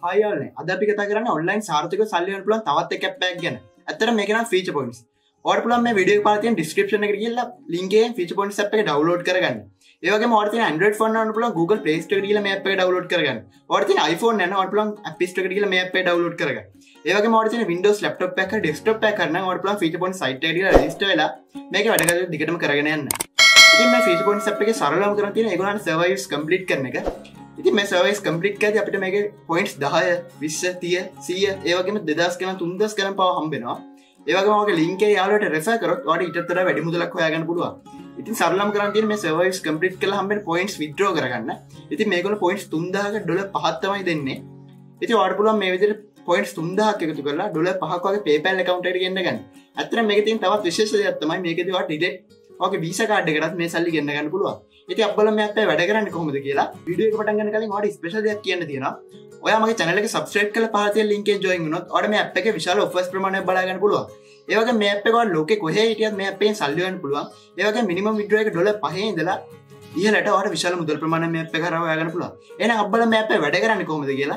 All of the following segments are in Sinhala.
හයියල්නේ අද අපි කතා කරන්නේ ඔන්ලයින් සාර්ථකව සල්ලි වෙන්න පුළුවන් තවත් එක ඇප් එකක් ගැන. ඇත්තට මේක නම් ෆීචර් පොයින්ට්ස්. ඔයාලට පුළුවන් මේ වීඩියෝ එක පාලා තියෙන ඩිස්ක්‍රිප්ෂන් එකට ගිහලා ලින්ක් එකෙන් ෆීචර් පොයින්ට්ස් ඇප් එක ඩවුන්ලෝඩ් කරගන්න. ඒ වගේම ඔයාලට තියෙන Android phone එකකට පුළුවන් Google Play Store එකට ගිහලා මේ ඇප් එක ඩවුන්ලෝඩ් කරගන්න. ඔයාලට තියෙන iPhone එක නම් ඔයාලට පුළුවන් App Store එකට ගිහලා මේ ඇප් එක ඩවුන්ලෝඩ් කරගන්න. ඒ වගේම ඔයාලට තියෙන Windows laptop එකක desktop එකක කරන ඔයාලට පුළුවන් ෆීචර් පොයින්ට්ස් site එකට ගිහලා register වෙලා මේකේ වැඩ කටයුතු දිගටම කරගෙන යන්න. ඉතින් මේ ෆීචර් පොයින්ට්ස් ඇප් එකේ සරලවම කරන් තියෙන ඒගොල්ලන්ට සර්වයිස් කම්ප්ලීට් කරන එක. ඉතින් මේ සර්වයිස් කම්ප්ලීට් කරද්දී අපිට මේකේ පොයින්ට්ස් 10 20 30 100 ඒ වගේම 2000 ගණන් 3000 ගණන් පව හම්බ වෙනවා. ඒ වගේම ඔයගේ ලින්ක් එකේ යාළුවට රෙෆර් කරොත් ඔයාලට ඊටත් වඩා වැඩි මුදලක් හොයාගන්න පුළුවන්. ඉතින් සරලවම කරන් තියෙන මේ සර්වයිස් කම්ප්ලීට් කරලා හම්බෙන පොයින්ට්ස් විත්ඩ්‍රෝ කරගන්න. ඉතින් මේගොල්ලෝ පොයින්ට්ස් 3000ක ඩොලර් 5ක් තමයි දෙන්නේ. ඉතින් ඔයාලට පුළුවන් මේ විදිහට පොයින්ට්ස් 3000ක් එකතු කරලා ඩොලර් 5ක් වගේ PayPal account එකට ගෙන්න ගන්න. ඇත්තටම මේකේ තියෙන තවත් විශේෂ දෙයක් තමයි මේකේදී ඔයාලට ඩිරෙක්ට් ඔයාගේ Visa card එකකටත් මේ සල්ලි ගෙන්න ගන්න පුළුවන්. ඉතින් අප්බල මේ අපේ වැඩ කරන්නේ කොහොමද කියලා වීඩියෝ එක පටන් ගන්න කලින් ඔයාලට ස්පෙෂල් දෙයක් කියන්න තියෙනවා. ඔයා මගේ channel එක subscribe කරලා පහළ තියෙන link එකෙන් join වුණොත් ඔයාලට මේ app එකේ විශාල offers ප්‍රමාණයක් බලා ගන්න පුළුවන්. ඒ වගේම මේ app එක ඔයාලා ලෝකේ කොහේ හිටියත් මේ app එකෙන් සල්ලි ගන්න පුළුවන්. ඒ වගේම minimum withdrawal එක ඩොලර් 5 ඉඳලා ඉහළට ඔයාලට විශාල මුදල් ප්‍රමාණයක් මේ app එක හරහා හොයා ගන්න පුළුවන්. එහෙනම් අප්බල මේ app එක වැඩ කරන්නේ කොහොමද කියලා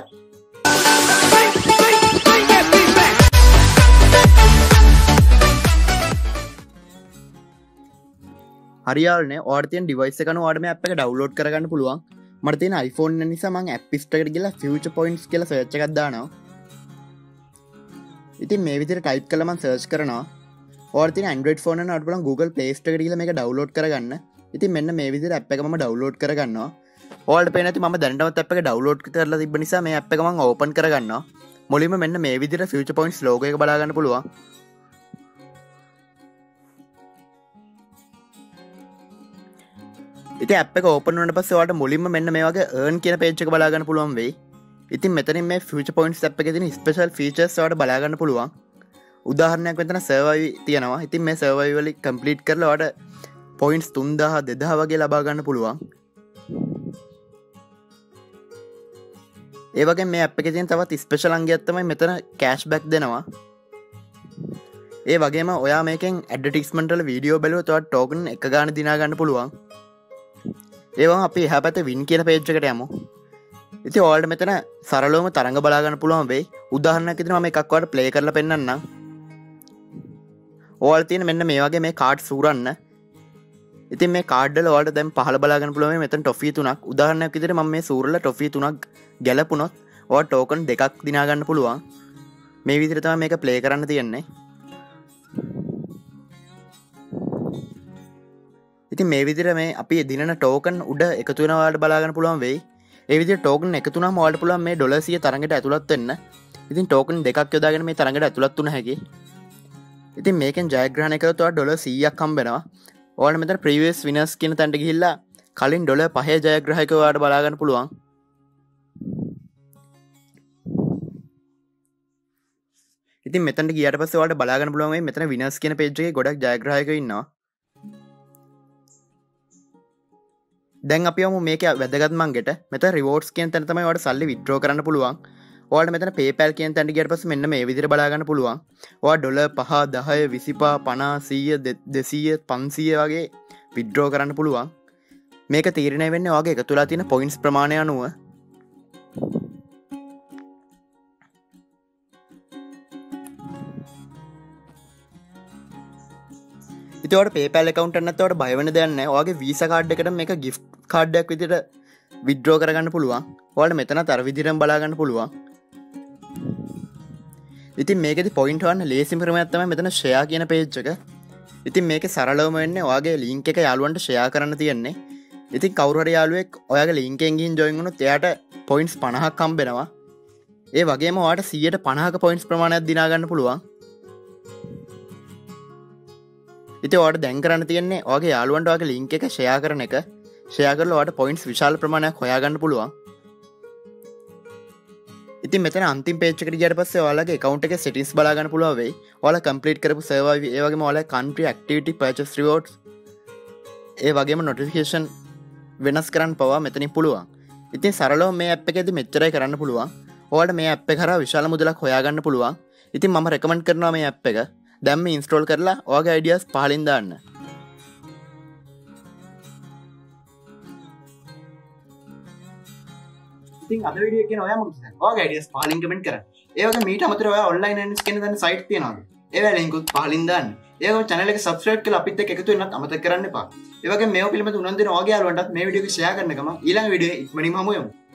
හරියාලනේ ඔයාලට තියෙන ඩිවයිස් එක අනුව ඔයාලට මේ app එක ඩවුන්ලෝඩ් කරගන්න පුළුවන්. මට තියෙන iPhone එක නිසා මම App Store එකට ගිහලා Future Points කියලා සර්ච් එකක් දානවා. ඉතින් මේ විදිහට ටයිප් කළා මම සර්ච් කරනවා. ඔයාලට තියෙන Android phone එක ඔයාලට පුළුවන් Google Play Store එකට ගිහලා මේක ඩවුන්ලෝඩ් කරගන්න. ඉතින් මෙන්න මේ විදිහට app එක මම ඩවුන්ලෝඩ් කරගන්නවා. ඔයාලට පේන ඇති මම දැනටමත් app එක ඩවුන්ලෝඩ් කරලා තිබ්බ නිසා මේ app එක මම ඕපන් කරගන්නවා. මුලින්ම මෙන්න මේ විදිහට Future Points logo එක බලා ගන්න පුළුවන්. ඉතින් app එක ඕපන් වුණාට පස්සේ ඔයාලට මුලින්ම මෙන්න මේ වගේ earn කියන page එක බලා ගන්න පුළුවන් වෙයි. ඉතින් මෙතනින් මේ Future Points app එකේ තියෙන special features ඔයාලට බලා ගන්න පුළුවන්. උදාහරණයක් මෙතන survey තියෙනවා. ඉතින් මේ survey වල complete කරලා ඔයාලට points 3000 2000 වගේ ලබා ගන්න පුළුවන්. ඒ වගේම මේ app එකේ තියෙන තවත් ස්පෙෂල් අංගයක් තමයි මෙතන cashback දෙනවා. ඒ වගේම ඔයා මේකෙන් ඇඩ්වර්ටයිස්මන්ට් වල වීඩියෝ බැලුවොත් ඔයාලට ටෝකන් එක ගන්න දිනා ගන්න පුළුවන්. ඒවම අපි එහා පැත්තේ win කියන page එකට යමු. ඉතින් ඔයාලට මෙතන සරලවම තරඟ බලා ගන්න පුළුවන් වෙයි. උදාහරණයක් විදිහට මම එකක් ඔයාලට play කරලා පෙන්නන්නම්. ඔයාලට තියෙන මෙන්න මේ වගේ මේ කාඩ් සූරන්න. ඉතින් මේ කාඩ් වල ඔයාලට දැන් පහළ බලා ගන්න පුළුවන් මෙතන ටොෆී 3ක්. උදාහරණයක් විදිහට මම මේ සූරලා ටොෆී 3ක් ගැලපුණොත් ඔයාලට ටෝකන් දෙකක් දිනා ගන්න පුළුවන්. මේ විදිහට තමයි මේක play කරන්න තියෙන්නේ. ඉතින් මේ විදිහට මේ අපි දිනන ටෝකන් උඩ එකතු වෙනවා ඔයාලට බලා ගන්න පුළුවන් වෙයි. ඒ විදිහට ටෝකන් එකතු වුණාම ඔයාලට පුළුවන් මේ ඩොලර් 100 තරඟට ඇතුළත් වෙන්න. ඉතින් ටෝකන් දෙකක් යොදාගෙන මේ තරඟට ඇතුළත් වුණ හැකියි. ඉතින් මේකෙන් ජයග්‍රහණය කළොත් ඔයාලට ඩොලර් 100ක් හම්බ වෙනවා. ඔයාලට මෙතන previous winners කියන තැනට ගිහිල්ලා කලින් ඩොලර් 5 ජයග්‍රාහකයෝ ඔයාලට බලා ගන්න පුළුවන්. ඉතින් මෙතනට ගියාට පස්සේ ඔයාලට බලා ගන්න පුළුවන් මෙතන winners කියන page එකේ ගොඩක් ජයග්‍රාහකයෝ ඉන්නවා. දැන් අපි යමු මේකේ වැදගත් මංගෙට. මෙතන rewards කියන තැන තමයි ඔයාලට සල්ලි withdraw කරන්න පුළුවන්. ඔයාලට මෙතන PayPal කියන තැනට ගියාට පස්සේ මෙන්න මේ විදිහට බලා ගන්න පුළුවන්. ඔයාලා ඩොලර් 5 10 25 50 100 200 500 වගේ withdraw කරන්න පුළුවන්. මේක තීරණය වෙන්නේ ඔයාගේ එකතු වෙලා තියෙන points ප්‍රමාණය අනුව. ඉතින් ඔයාලට PayPal account එකක් නැත්නම් ඔයාලට බය වෙන්න දෙයක් නැහැ. ඔයාගේ Visa card එකට මේක gift card එකක් විදිහට withdraw කරගන්න පුළුවන්. ඔයාලට මෙතනත් අර විදිහටම බලා ගන්න පුළුවන්. ඉතින් මේකෙදි point හොයන්න ලේසිම ක්‍රමයක් තමයි මෙතන share කියන page එක. ඉතින් මේකේ සරලවම වෙන්නේ ඔයාගේ link එක යාළුවන්ට share කරන්න තියෙන්නේ. ඉතින් කවුරු හරි යාළුවෙක් ඔයාගේ link එකෙන් ගිහින් join වුණොත් එයාට points 50ක් හම්බ වෙනවා. ඒ වගේම ඔයාට 150ක points ප්‍රමාණයක් දිනා ගන්න පුළුවන්. ඉතින් ඔයාලට දැන් කරන්න තියෙන්නේ ඔයාගේ යාළුවන්ට ඔයාගේ link එක share කරන එක. share කරලා ඔයාලට points විශාල ප්‍රමාණයක් හොයාගන්න පුළුවන්. ඉතින් මෙතන අන්තිම page එකට ගියාට පස්සේ ඔයාලගේ account එකේ settings බලා ගන්න පුළුවන් වෙයි. ඔයාලා complete කරපු server ඒ වගේම ඔයාලගේ country activity purchase rewards ඒ වගේම notification වෙනස් කරන්න පවා මෙතනින් පුළුවන්. ඉතින් සරලව මේ app එකේදී මෙච්චරයි කරන්න පුළුවන්. ඔයාලට මේ app එක හරහා විශාල මුදලක් හොයාගන්න පුළුවන්. ඉතින් මම recommend කරනවා මේ app එක. දැන් මේ install කරලා ඔයාගේ ideas පහලින් දාන්න. ඉතින් අද වීඩියෝ එකේ ඔයා මොකද හිතන්නේ? ඔයාගේ ideas පහලින් කමෙන්ට් කරන්න. ඒ වගේ මීට අමතරව ඔයා online earnings කියන දන්න site තියනවාද? ඒවා link උත් පහලින් දාන්න. ඒ වගේම channel එක subscribe කරලා අපිත් එක්ක එකතු වෙන්නත් අමතක කරන්න එපා. ඒ වගේම මේව පිළිබඳ උනන්දු වෙන ඔයාගේ යාළුවන්ටත් මේ වීඩියෝ එක share කරන්න ගමන් ඊළඟ වීඩියෝ එකේ ඉක්මනින්ම හමු වෙමු.